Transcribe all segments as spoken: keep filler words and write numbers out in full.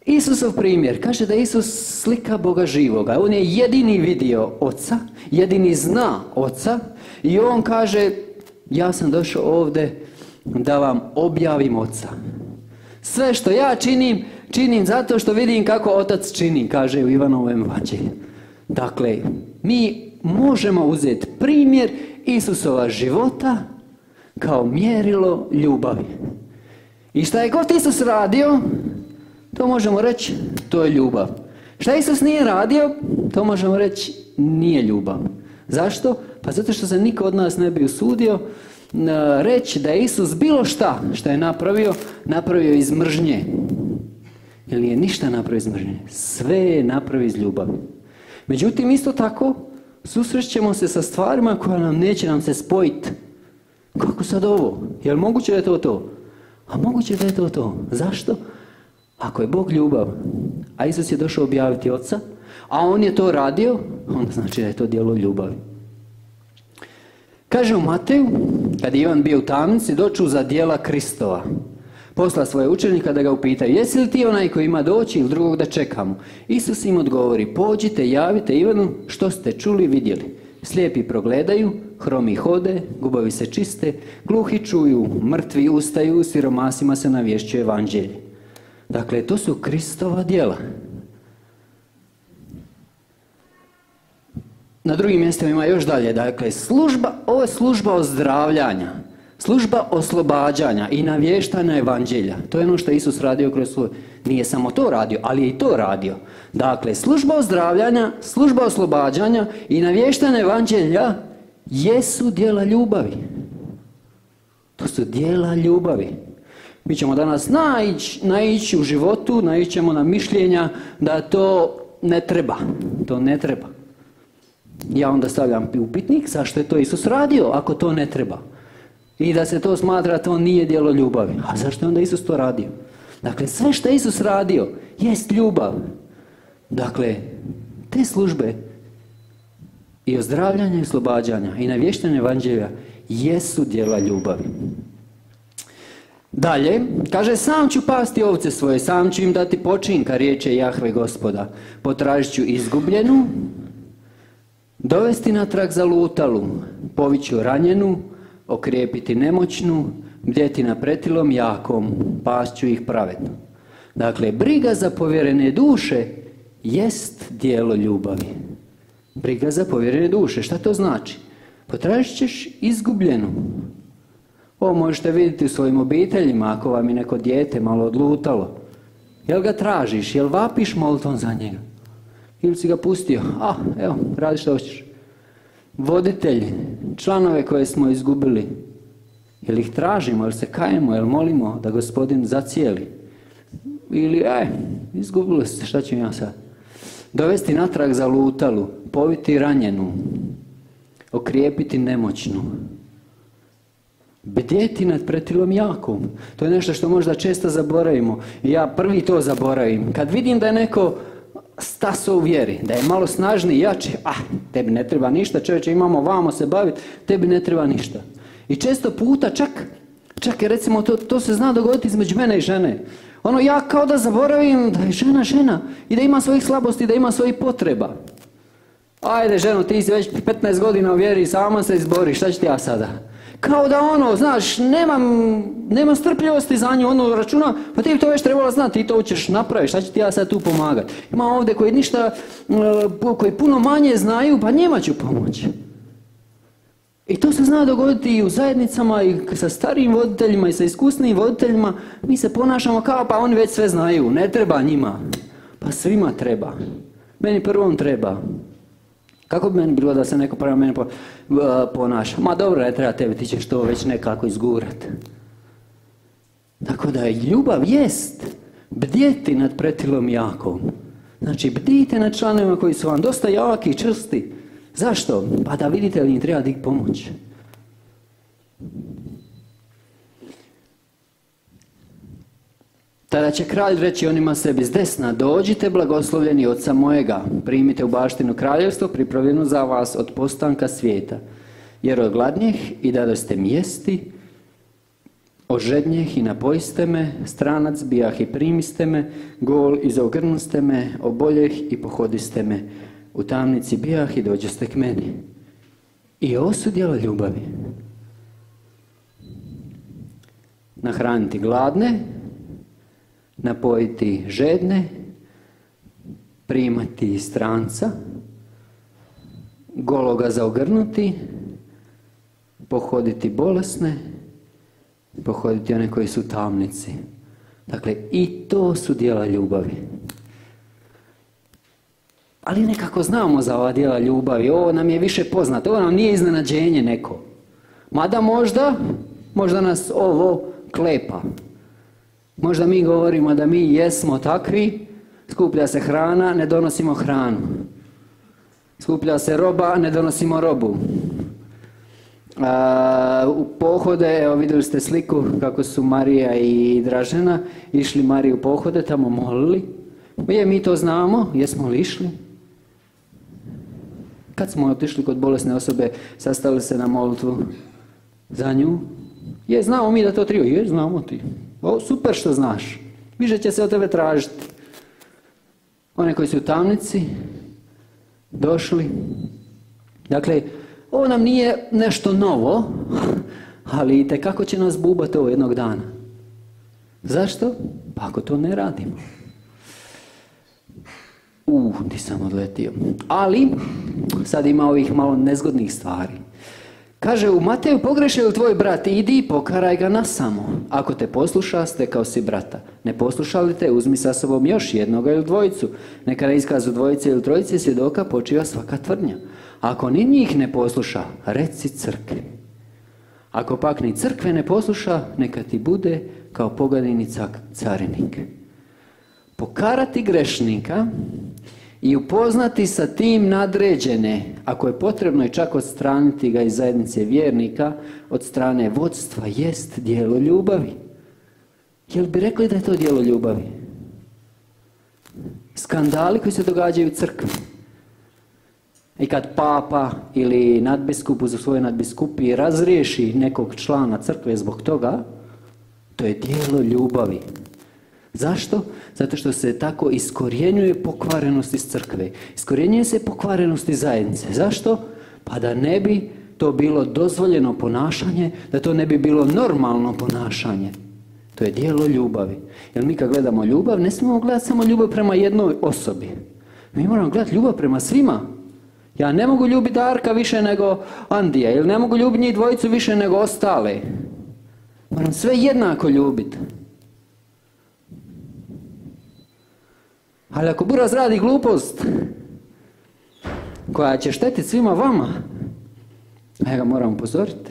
Isusov primjer, kaže da je Isus slika Boga živoga. On je jedini vidio Oca, jedini zna Oca i on kaže, ja sam došao ovdje da vam objavim Oca. Sve što ja činim, činim zato što vidim kako Otac čini, kaže u Ivanovom evanđelju. Dakle, mi možemo uzeti primjer Isusova života kao mjerilo ljubavi. I šta je god Isus radio, to možemo reći, to je ljubav. Šta Isus nije radio, to možemo reći, nije ljubav. Zašto? Pa zato što se niko od nas ne bi usudio reći da je Isus bilo šta što je napravio, napravio iz mržnje. Jer nije ništa napravio iz mržnje. Sve je napravio iz ljubavi. Međutim, isto tako, susrećemo se sa stvarima koja nam neće nam se spojiti. Kako sad ovo? Je li moguće da je to to? A moguće da je to to. Zašto? Ako je Bog ljubav, a Isus je došao objaviti Oca, a On je to radio, onda znači da je to djelo ljubavi. Kaže u Mateju, kad je Ivan bio u tamnici, doču za djela Kristova. Posla svoje učenika da ga upitaju, jesi li ti onaj koji ima doći ili drugog da čekamo? Isus im odgovori, pođite, javite Ivanu što ste čuli i vidjeli. Slijepi progledaju, hromi hode, gubovi se čiste, gluhi čuju, mrtvi ustaju, siromasima se navješćuje evanđelje. Dakle, to su Kristova djela. Na drugim mjestima ima još dalje, dakle, služba, ovo je služba ozdravljanja, služba oslobađanja i navještanja evanđelja. To je ono što je Isus radio kroz svoj, nije samo to radio, ali je i to radio. Dakle, služba ozdravljanja, služba oslobađanja i navještanja evanđelja jesu djela ljubavi. To su djela ljubavi. Mi ćemo danas naići, naići u životu, naići ćemo na mišljenja da to ne treba, to ne treba. Ja onda stavljam upitnik, zašto je to Isus radio ako to ne treba? I da se to smatra, to nije djelo ljubavi. A zašto je onda Isus to radio? Dakle, sve što je Isus radio jest ljubav. Dakle, te službe i ozdravljanja i oslobađanja i navještanja evanđelja jesu djela ljubavi. Dalje, kaže, sam ću pasti ovce svoje, sam ću im dati počinka, riječe Jahve Gospoda. Potražit ću izgubljenu, dovesti natrag zalutalu, poviću ranjenu, okrijepiti nemoćnu, bdjeti na pretilom jakom, pašću ih pravedno. Dakle, briga za povjerene duše jest djelo ljubavi. Briga za povjerene duše, šta to znači? Potražit ćeš izgubljenu. Ovo možete vidjeti u svojim obiteljima, ako vam je neko dijete malo odlutalo. Jel ga tražiš, jel vapiš molitvom za njega? Ili si ga pustio? A, evo, radi što hoćeš. Voditelji, članove koje smo izgubili, jel ih tražimo, jel se kajemo, jel molimo da Gospodin zacijeli? Ili, aj, izgubili se, šta ću ja sad? Dovesti natrag zalutalu, poviti ranjenu, okrijepiti nemoćnu, bdjeti nad pretilom jakom. To je nešto što možda često zaboravimo. I ja prvi to zaboravim. Kad vidim da je neko staso u vjeri, da je malo snažniji, jači, ah, tebi ne treba ništa, čovječe, imamo vamo se baviti, tebi ne treba ništa. I često puta čak, čak je recimo, to, to se zna dogoditi između mene i žene. Ono, ja kao da zaboravim da je žena žena i da ima svojih slabosti, da ima svojih potreba. Ajde ženo, ti si već petnaest godina u vjeri, sama se izbori, šta ću ti ja sada? Kao da ono, znaš, nemam, nemam strpljivosti za nju, ono računa, pa ti bi to već trebala znati, ti to ćeš napraviti, šta ću ti ja sad tu pomagati? Ima ovdje koji ništa, koji puno manje znaju, pa njima ću pomoći. I to se zna dogoditi i u zajednicama, i sa starijim voditeljima, i sa iskusnim voditeljima, mi se ponašamo kao pa oni već sve znaju, ne treba njima. Pa svima treba. Meni prvom treba. Kako bi meni bilo da se neko prema meni ponaša? Ma dobro, ne treba tebi, ti ćeš to već nekako izgurati. Tako da ljubav jest bdjeti nad pretilom jakom. Znači, bdijte nad članovima koji su vam dosta jaki i čvrsti. Zašto? Pa da vidite li im treba dik pomoć. Tada će kralj reći onima sebi s desna, dođite blagoslovljeni Oca mojega, primite u baštinu kraljevstvo pripravljeno za vas od postanka svijeta. Jer od gladnjih i dadoste mi jesti, Ožednjeh i napojiste me, stranac bijah i primiste me, gol i zaogrnuste me, oboljeh i pohodiste me, u tamnici bijah i dođoste k meni. I ovo su djela ljubavi. Nahraniti gladne, napojiti žedne, primati stranca, gologa zaogrnuti, pohoditi bolesne, pohoditi one koji su u tamnici. Dakle, i to su djela ljubavi. Ali nekako znamo za ova djela ljubavi, ovo nam je više poznato, ovo nam nije iznenađenje neko. Mada možda, možda nas ovo klepa. Možda mi govorimo da mi jesmo takvi, skuplja se hrana, ne donosimo hranu. Skuplja se roba, ne donosimo robu. A, u pohode, evo vidjeli ste sliku kako su Marija i Dražena išli Mariju u pohode, tamo molili. Je, mi to znamo, jesmo li išli? Kad smo otišli kod bolesne osobe, sastali se na molitvu za nju? Je, znamo mi da to treba, je, znamo ti. O, super što znaš, više će se od tebe tražiti. One koji su u tamnici, došli. Dakle, ovo nam nije nešto novo, ali itekako će nas bubati ovo jednog dana. Zašto? Pa ako to ne radimo. Uh, ti sam odletio. Ali, sad ima ovih malo nezgodnih stvari. Kaže u Mateju, pogrešio li tvoj brat, idi i pokaraj ga nasamo. Ako te posluša, stekao si brata. Ne posluša li te, uzmi sa sobom još jednoga ili dvojicu. Neka na iskazu dvojice ili trojice svjedoka počiva svaka tvrdnja. Ako ni njih ne posluša, reci crkvi. Ako pak ni crkve ne posluša, neka ti bude kao poganini carinik. Pokarati grešnika i upoznati sa tim nadređene, ako je potrebno i čak odstraniti ga iz zajednice vjernika, od strane vodstva, jest djelo ljubavi. Jel bi rekli da je to djelo ljubavi? Skandali koji se događaju u crkvi. I kad papa ili nadbiskup uz svoje nadbiskupi razriješi nekog člana crkve zbog toga, to je djelo ljubavi. Zašto? Zato što se tako iskorjenjuje pokvarenost iz crkve. Iskorjenjuje se pokvarenost iz zajednice. Zašto? Pa da ne bi to bilo dozvoljeno ponašanje, da to ne bi bilo normalno ponašanje. To je djelo ljubavi. Jer mi kad gledamo ljubav, ne smijemo gledati samo ljubav prema jednoj osobi. Mi moramo gledati ljubav prema svima. Ja ne mogu ljubiti Darka više nego Andija, ili ne mogu ljubiti njih dvojicu više nego ostale. Moram sve jednako ljubiti. Ali ako Buraz radi glupost koja će štetiti svima vama, ja ga moram upozoriti.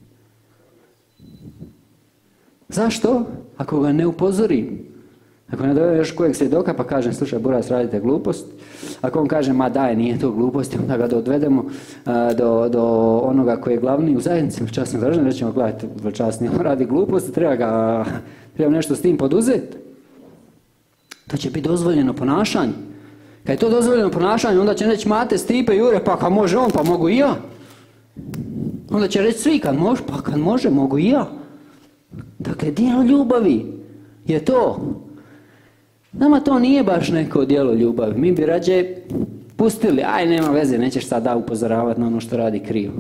Zašto? Ako ga ne upozorim. Ako ne dovedem još kojeg svjedoka pa kažem, slušaj Buraz, radite glupost. Ako on kaže, ma daj, nije to glupost, onda ga odvedemo a, do, do onoga koji je glavni u zajednici, časno držan, rećemo, gledajte, časni, on radi glupost, treba ga, treba nešto s tim poduzeti. To će biti dozvoljeno ponašanje. Kad je to dozvoljeno ponašanje, onda će reći Mate, Stipe, Jure, pa kad može on, pa mogu i ja. Onda će reći svi, kad može, pa kad može, mogu i ja. Dakle, djelo ljubavi je to. Nama to nije baš neko djelo ljubavi. Mi bi rađe pustili, aj nema veze, nećeš sada upozoravati na ono što radi krivo.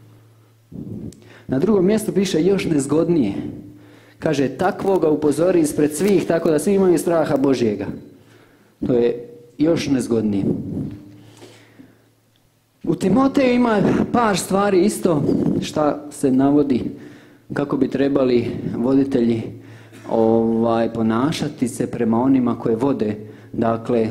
Na drugom mjestu piše još nezgodnije. Kaže, takvoga upozori ispred svih, tako da svi imaju straha Božjega. To je još nezgodnije. U Timoteju ima par stvari isto šta se navodi kako bi trebali voditelji ovaj, ponašati se prema onima koje vode. Dakle,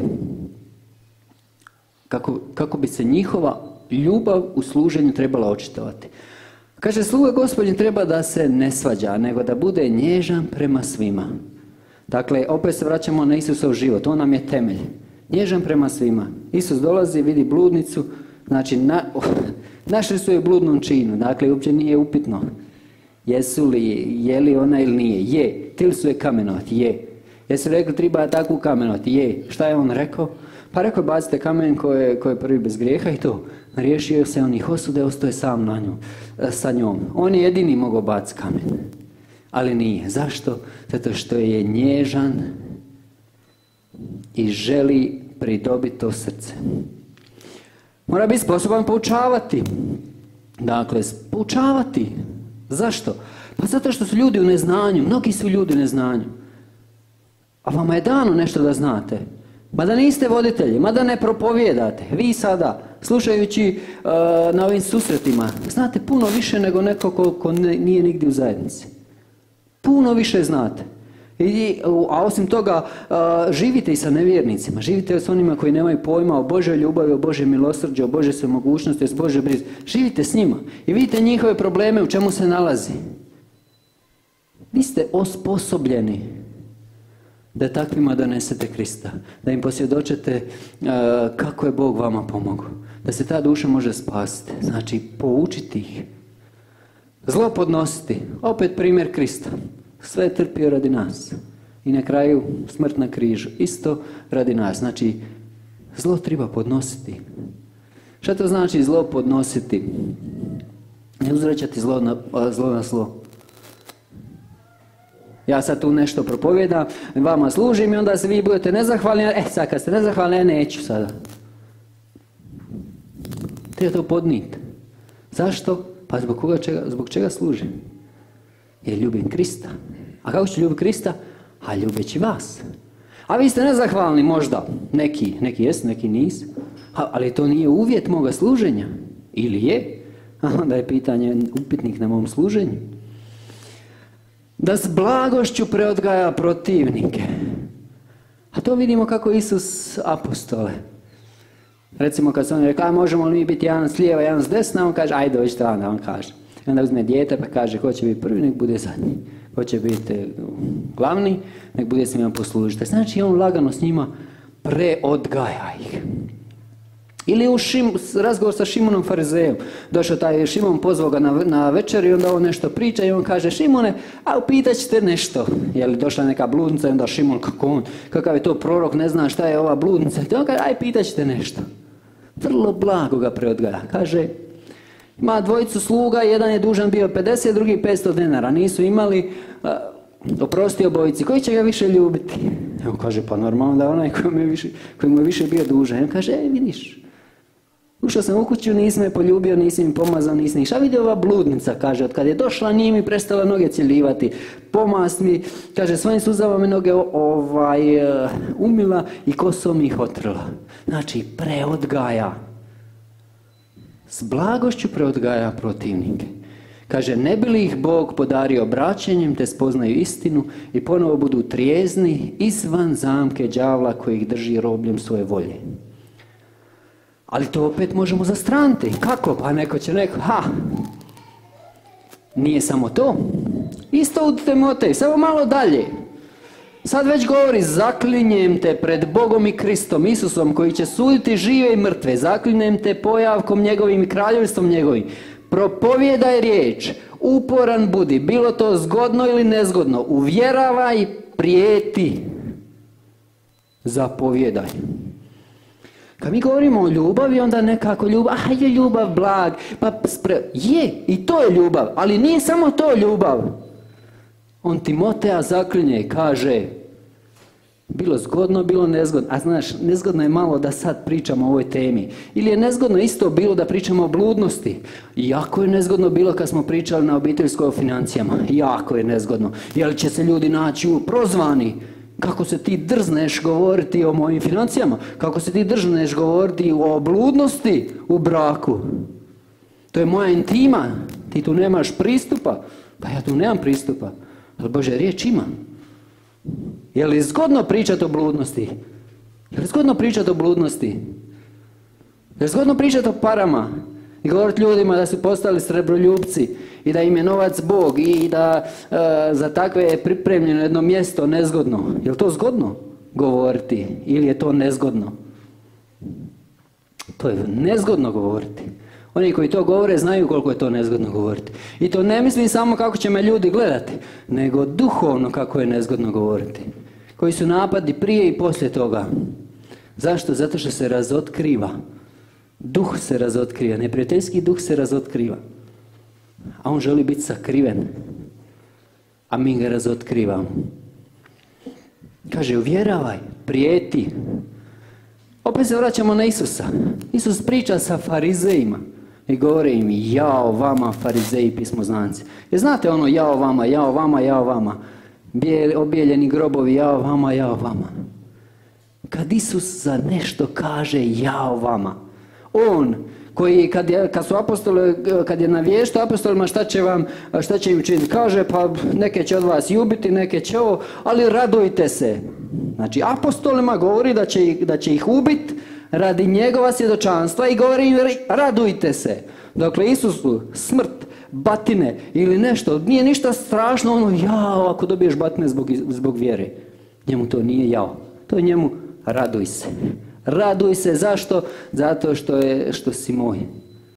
kako, kako bi se njihova ljubav u služenju trebala očitovati. Kaže, sluga Gospodnji treba da se ne svađa, nego da bude nježan prema svima. Dakle, opet se vraćamo na Isusov život, on nam je temelj. Nježan prema svima. Isus dolazi, vidi bludnicu, znači na, našli su je u bludnom činu, dakle, uopće nije upitno. Jesu li, je li ona ili nije? Je. Tili su je kamenovati? Je. Jesu rekli, treba takvu kamenovati? Je. Šta je on rekao? Pa rekao, bacite kamen ko je, ko je prvi bez grijeha i to. Riješio se onih osude, ostaje sam na njom, sa njom. On je jedini mogao baciti kamen. Ali nije. Zašto? Zato što je nježan i želi pridobiti to srce. Mora biti sposoban poučavati. Dakle, poučavati. Zašto? Pa zato što su ljudi u neznanju. Mnogi su ljudi u neznanju. A vama je dano nešto da znate. Mada niste voditelji, mada ne propovijedate. Vi sada, slušajući uh, na ovim susretima, znate puno više nego neko ko, ko ne, nije nigdje u zajednici. Puno više znate. I, a osim toga, uh, živite i sa nevjernicima. Živite s onima koji nemaju pojma o Božoj ljubavi, o Božoj milosrđu, o Božoj svemogućnosti, o Božoj brizi. Živite s njima i vidite njihove probleme, u čemu se nalazi. Vi ste osposobljeni da takvima donesete Krista, da im posvjedočite uh, kako je Bog vama pomogao, da se ta duša može spasiti, znači poučiti ih. Zlo podnositi, opet primjer Krista, sve je trpio radi nas i na kraju smrt na križu, isto radi nas, znači zlo treba podnositi. Šta to znači zlo podnositi? Ne uzvraćati zlo na zlo. Na zlo. Ja sad tu nešto propovijedam, vama služim i onda se vi budete nezahvalni, e sad kad ste nezahvalni, ja neću sada. Treba to podnijeti. Zašto? Pa zbog, koga, čega, zbog čega služim? Jer ljubim Krista. A kako ću ljubiti Krista? A ljubeći vas. A vi ste nezahvalni možda, neki, neki jesu, neki nisu, a, ali to nije uvjet moga služenja. Ili je? A onda je pitanje, upitnik na mom služenju. Da s blagošću preodgaja protivnike. A to vidimo kako Isus apostole. Recimo kad se on rekao, možemo li mi biti jedan s lijeva, jedan s desna, on kaže, ajde dođite onda, on kaže. I onda uzme dijete pa kaže, ko će biti prvi, nek bude zadnji. Ko će biti glavni, nek bude s njima poslužiti. Znači on lagano s njima preodgaja ih. Ili u šim, razgovor sa Šimonom Farizejom. Došao taj Šimon, pozvao ga na, na večer i onda on nešto priča i on kaže, Šimone, a upitat ćete nešto. Je li došla neka bludnica i onda Šimon, kako on, kakav je to prorok, ne zna šta je ova bludnica. I on kaže, aj pitat ćete nešto. Vrlo blago ga preodgaja. Kaže, ima dvojicu sluga, jedan je dužan bio pedeset, drugi petsto denara. Nisu imali, a, oprosti obojici, koji će ga više ljubiti? On kaže, pa normalno da onaj koji mu je više, koji mu je više bio dužan. On kaže, e, vidiš, ušao sam u kuću, nisam je poljubio, nisam im pomazao, nisam ih. Šta vidi ova bludnica, kaže, od kad je došla njim i prestala noge cjeljivati. Pomast mi, kaže, svojim suzama me noge ovaj, umila i kosom ih otrla. Znači, preodgaja. S blagošću preodgaja protivnike. Kaže, ne bi li ih Bog podario obraćanjem, te spoznaju istinu i ponovo budu trijezni izvan zamke đavla koji ih drži robljem svoje volje. Ali to opet možemo zastraniti. Kako? Pa neko će neko, ha, nije samo to. Isto u Timotej, samo malo dalje. Sad već govori, zaklinjem te pred Bogom i Kristom, Isusom, koji će suditi žive i mrtve. Zaklinjem te pojavkom njegovim i kraljevstvom njegovim. Propovijedaj riječ, uporan budi, bilo to zgodno ili nezgodno. Uvjeravaj, prijeti, zapovjedaj. Kad mi govorimo o ljubavi, onda nekako ljubav, a je ljubav blag, pa spre... je, i to je ljubav, ali nije samo to ljubav. On Timoteja zaklinje i kaže, bilo zgodno, bilo nezgodno. A znaš, nezgodno je malo da sad pričamo o ovoj temi. Ili je nezgodno isto bilo da pričamo o bludnosti. Jako je nezgodno bilo kad smo pričali na obiteljskoj o financijama. Jako je nezgodno. Jer će se ljudi naći prozvani. Kako se ti drzneš govoriti o mojim financijama? Kako se ti drzneš govoriti o bludnosti u braku? To je moja intima. Ti tu nemaš pristupa. Pa ja tu nemam pristupa. Ali Bože, riječ imam. Je li zgodno pričati o bludnosti? Je li zgodno pričati o bludnosti? Je li zgodno pričati o parama? I govoriti ljudima da su postali srebroljupci i da im je novac Bog i da e, za takve je pripremljeno jedno mjesto nezgodno. Je li to zgodno govoriti ili je to nezgodno? To je nezgodno govoriti. Oni koji to govore znaju koliko je to nezgodno govoriti. I to ne mislim samo kako će me ljudi gledati, nego duhovno kako je nezgodno govoriti. Koji su napadi prije i poslije toga. Zašto? Zato što se razotkriva. Duh se razotkriva, neprijateljski duh se razotkriva. A on želi biti sakriven. a mi ga razotkrivamo. Kaže, uvjeravaj, prijeti. Opet se vraćamo na Isusa. Isus priča sa farizejima i govori im, jao vama farizeji pismoznanci. Jer znate ono, jao vama, jao vama, jao vama. Bijel, obijeljeni grobovi, jao vama, jao vama. Kad Isus za nešto kaže, jao vama, on koji kad, je, kad su apostoli, kad je navještao apostolima šta će vam, šta će im učiniti, kaže pa neke će od vas i ubiti, neke će ovo, ali radujte se. Znači apostolima govori da će, da će ih ubiti radi njegova svjedočanstva i govori im radujte se. Dakle Isusu smrt, batine ili nešto, nije ništa strašno, ono jao ako dobiješ batine zbog, zbog vjere. Njemu to nije jao, to je njemu raduj se. Raduj se, zašto? Zato što, je, što si moj.